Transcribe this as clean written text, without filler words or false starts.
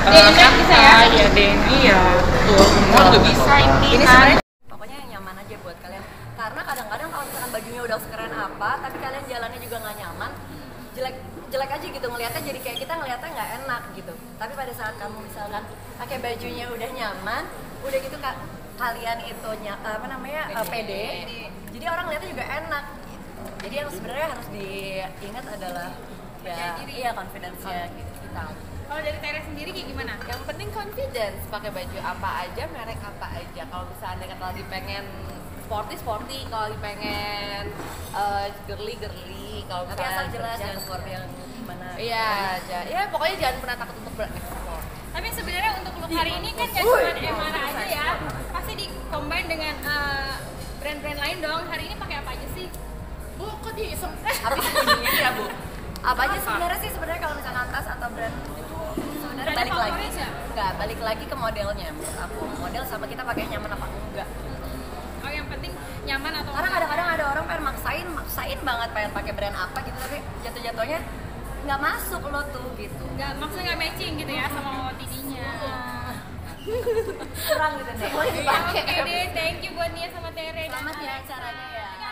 bisa ya? Ya Denny ya, tuh semua juga bisa ini kan. Pokoknya yang nyaman aja buat kalian. Karena kadang-kadang kalau misalkan bajunya udah sekeren apa, tapi kalian jalannya juga nggak nyaman, jelek aja gitu ngelihatnya, jadi kayak kita ngelihatnya nggak enak gitu. Tapi pada saat kamu misalkan pakai bajunya udah nyaman, udah gitu kalian itu pede, jadi orang lihatnya juga enak gitu. Jadi yang sebenarnya harus diingat adalah confidence-nya gitu kita. Kalau dari Tere sendiri kayak gimana? Yang penting confidence, pakai baju apa aja, merek apa aja. Kalau misalnya kata lagi pengen sporty, kalau lagi pengen girly, kalau Tapi misalnya asal jelas jangan keluar yang gimana. Iya, pokoknya jangan pernah takut untuk bereksplor. Tapi sebenarnya untuk look hari ini kan gak cuma Emara aja ya, pasti di-combine dengan brand-brand lain dong. Hari ini pakai apa aja sih? Bu, kok diisem? Apa sih ya Bu? Apa aja sebenarnya kalau misalkan tas atau brand itu sebenarnya balik lagi ke modelnya menurut aku. Model sama kita pakai nyaman apa enggak. Oh, yang penting nyaman atau Karena kadang-kadang ada orang pengen maksain banget pengen pakai brand apa gitu, tapi jatuh-jatuhnya nggak masuk lo tuh gitu. maksudnya nggak matching gitu ya sama OOTD-nya. Kurang gitu deh. Oke deh, thank you buat Nia sama Tere. Selamat ya acaranya ya.